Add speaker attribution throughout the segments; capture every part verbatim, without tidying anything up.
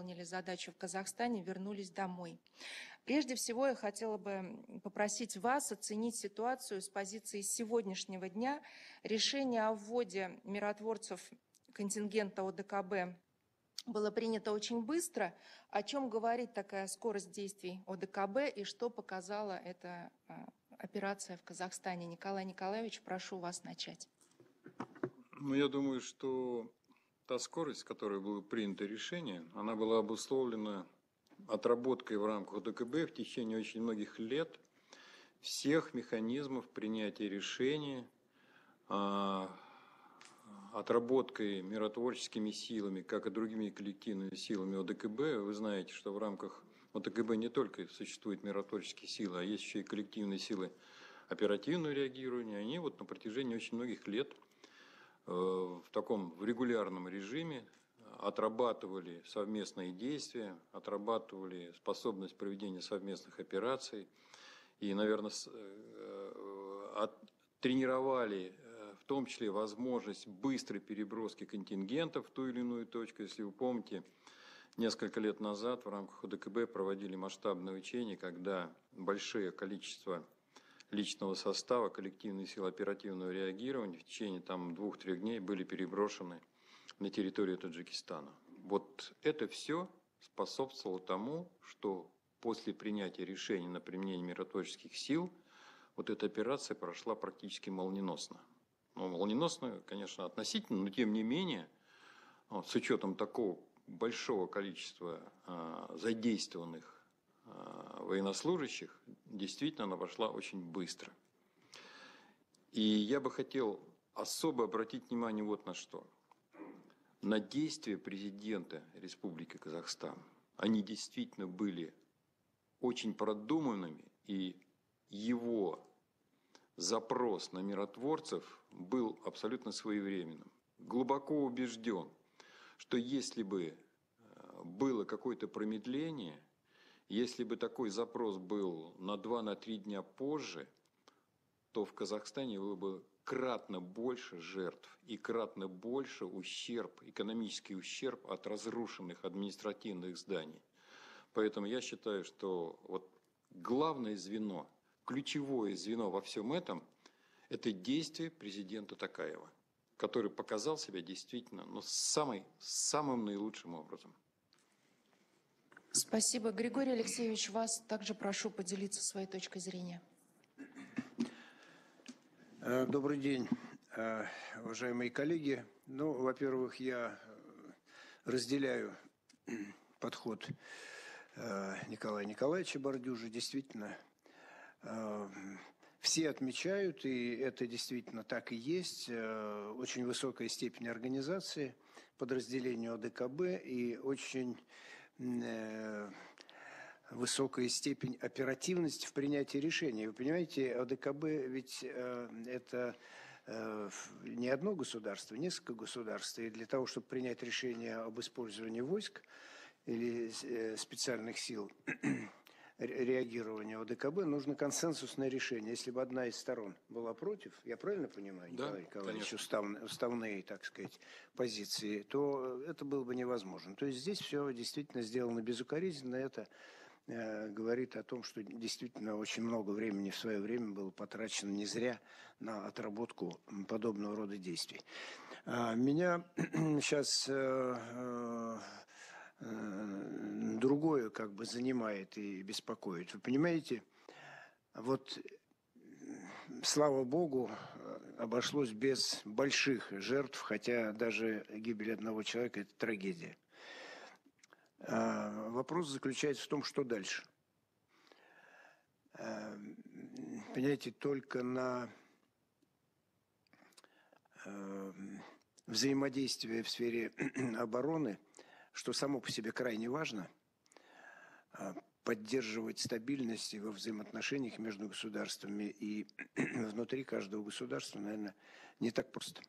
Speaker 1: выполнили задачу в Казахстане, вернулись домой. Прежде всего, я хотела бы попросить вас оценить ситуацию с позиции сегодняшнего дня. Решение о вводе миротворцев контингента ОДКБ было принято очень быстро. О чем говорит такая скорость действий ОДКБ и что показала эта операция в Казахстане? Николай Николаевич, прошу вас начать.
Speaker 2: Ну, я думаю, что та скорость, с которой было принято решение, она была обусловлена отработкой в рамках ОДКБ в течение очень многих лет всех механизмов принятия решений, отработкой миротворческими силами, как и другими коллективными силами ОДКБ. Вы знаете, что в рамках ОДКБ не только существуют миротворческие силы, а есть еще и коллективные силы оперативного реагирования. Они вот на протяжении очень многих лет в таком в регулярном режиме отрабатывали совместные действия, отрабатывали способность проведения совместных операций и, наверное, тренировали в том числе возможность быстрой переброски контингентов в ту или иную точку. Если вы помните, несколько лет назад в рамках ОДКБ проводили масштабное учение, когда большое количество личного состава коллективных сил оперативного реагирования в течение там двух-трех дней были переброшены на территорию Таджикистана. Вот это все способствовало тому, что после принятия решения на применение миротворческих сил вот эта операция прошла практически молниеносно. Ну, молниеносно, конечно, относительно, но тем не менее, вот, с учетом такого большого количества э, задействованных э, военнослужащих, действительно она прошла очень быстро. И я бы хотел особо обратить внимание вот на что. На действия президента Республики Казахстан. Они действительно были очень продуманными, и его запрос на миротворцев был абсолютно своевременным. Глубоко убежден, что если бы было какое-то промедление, если бы такой запрос был на два-три дня позже, то в Казахстане было бы кратно больше жертв и кратно больше ущерб, экономический ущерб от разрушенных административных зданий. Поэтому я считаю, что вот главное звено, ключевое звено во всем этом – это действие президента Токаева, который показал себя действительно ну, самый, самым наилучшим образом.
Speaker 1: Спасибо. Григорий Алексеевич, вас также прошу поделиться своей точкой зрения.
Speaker 3: Добрый день, уважаемые коллеги. Ну, во-первых, я разделяю подход Николая Николаевича Бардюжа. Действительно, все отмечают, и это действительно так и есть, очень высокая степень организации подразделения ОДКБ и очень высокая степень оперативности в принятии решений. Вы понимаете, ОДКБ ведь э, это э, не одно государство, несколько государств. И для того, чтобы принять решение об использовании войск или э, специальных сил реагирования ОДКБ, нужно консенсусное решение. Если бы одна из сторон была против, я правильно понимаю,
Speaker 2: да,
Speaker 3: Николай Николаевич, уставные, уставные, так сказать, позиции, то это было бы невозможно. То есть здесь все действительно сделано безукоризненно. Это говорит о том, что действительно очень много времени в свое время было потрачено не зря на отработку подобного рода действий. Меня сейчас другое как бы занимает и беспокоит. Вы понимаете, вот слава богу, обошлось без больших жертв, хотя даже гибель одного человека – это трагедия. Вопрос заключается в том, что дальше. Понимаете, только на взаимодействие в сфере обороны, что само по себе крайне важно, поддерживать стабильность во взаимоотношениях между государствами и внутри каждого государства, наверное, не так просто.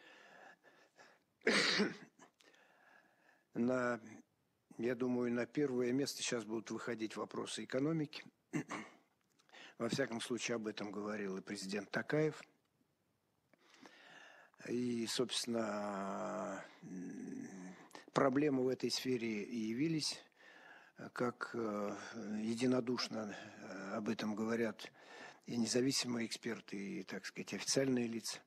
Speaker 3: На Я думаю, на первое место сейчас будут выходить вопросы экономики. Во всяком случае, об этом говорил и президент Токаев. И, собственно, проблемы в этой сфере и явились, как единодушно об этом говорят и независимые эксперты, и, так сказать, официальные лица.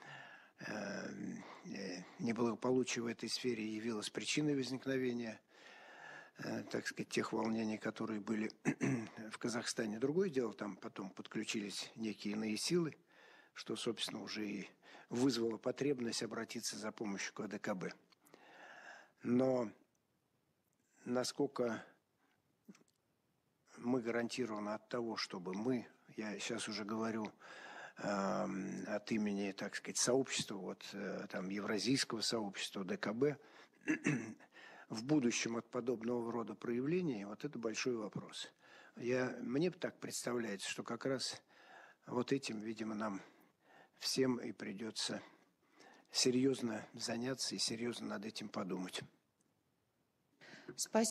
Speaker 3: Неблагополучие в этой сфере явилось причиной возникновения, так сказать, тех волнений, которые были в Казахстане. Другое дело, там потом подключились некие иные силы, что, собственно, уже и вызвало потребность обратиться за помощью к ОДКБ. Но насколько мы гарантированы от того, чтобы мы, я сейчас уже говорю э, от имени, так сказать, сообщества, вот э, там евразийского сообщества, ОДКБ, в будущем от подобного рода проявлений, вот это большой вопрос. Я, мне так представляется, что как раз вот этим, видимо, нам всем и придется серьезно заняться и серьезно над этим подумать.
Speaker 1: Спасибо.